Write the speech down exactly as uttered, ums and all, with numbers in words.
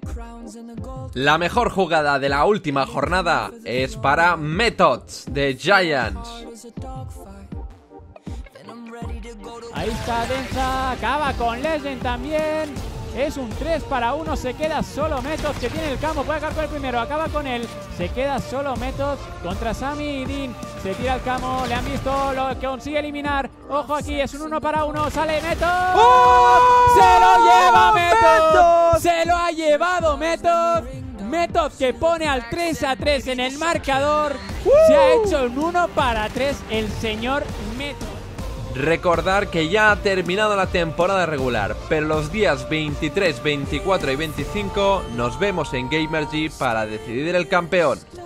La mejor jugada de la última jornada es para Methods de Giants. Ahí está Densa, acaba con Legend también. Es un tres para uno, se queda solo Methods, que tiene el campo, puede acabar con el primero, acaba con él. Se queda solo Methods contra Sammy y Dean. Se tira al camo, le han visto, lo consigue eliminar. Ojo aquí, es un uno para uno, sale Methods. ¡Oh! ¡Se lo lleva Methods! ¡Se lo ha llevado Methods! Methods que pone al tres a tres en el marcador. ¡Uh! Se ha hecho un uno para tres el señor Methods. Recordar que ya ha terminado la temporada regular, pero los días veintitrés, veinticuatro y veinticinco nos vemos en Gamergy para decidir el campeón.